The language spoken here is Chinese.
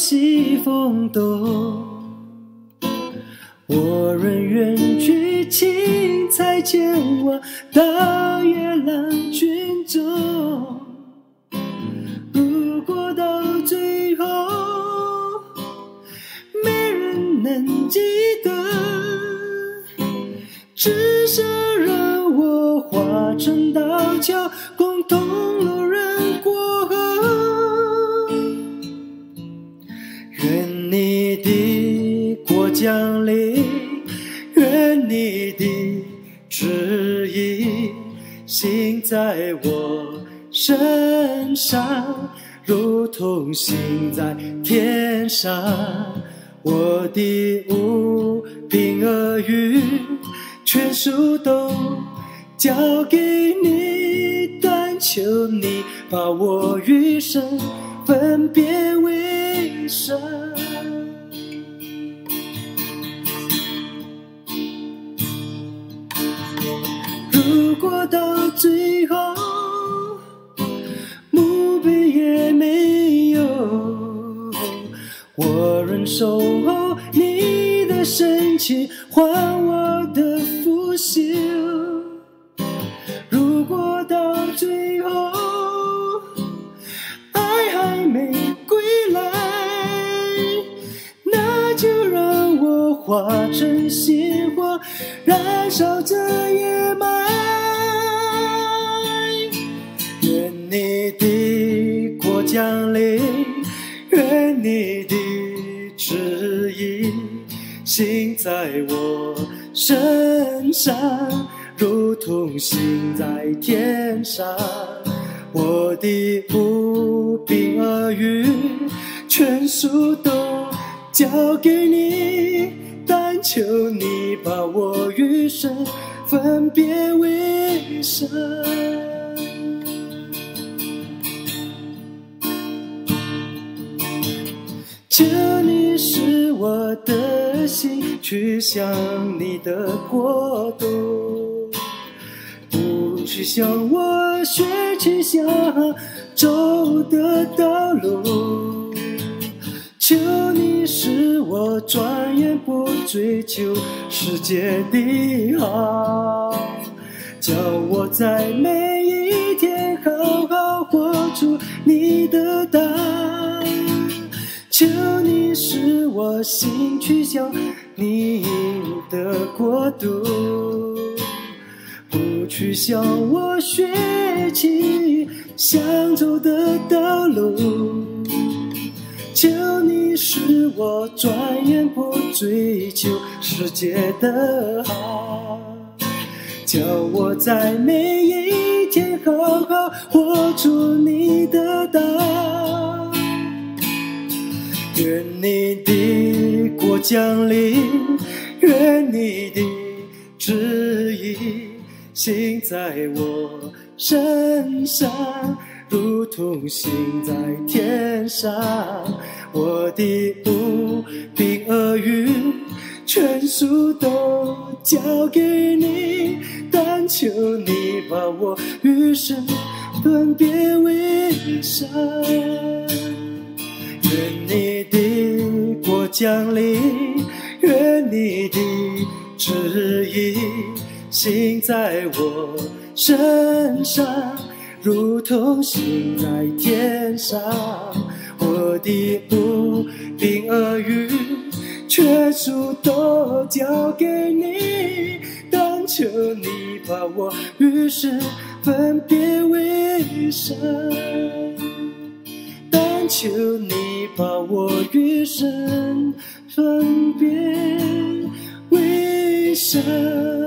西风动。我仍远去，青菜见我到夜郎君中。如果到最后没人能记得，至少让我化成道桥，共同路人过河。愿你的国降临，愿你的旨意行在我身上，如同行在天上。我的无凭恶语全数都交给你，但求你把我余生分别为圣。如果到最后墓碑也没有，我仍守候你的深情，还我的腐朽。如果到最后爱还没归来，那就让我化成鲜花，燃烧这夜霾。愿你的国降临，愿你的旨意行在我身上，如同行在天上。我的无凭恶语全数都交给你，但求你把我余生分别为圣。求你使我的心去向你的国度，不去向我学去向走的道路。求你使我转眼不追求世界的好，叫我在每一天好好活出你的道。求你使我心去向你的国度，不去向我学起想走的道路。求你使我转眼不追求世界的好，叫我在每一天好好活出你的道。愿你的国降临，愿你的旨意行在我身上，如同行在天上。我的无凭恶语全数都交给你，但求你把我余生分别为圣。愿你的国降临，愿你的旨意行在我身上，如同行在天上。我的无凭恶语全数都交给你，但求你把我余生分别为圣。求你把我余生分别为圣。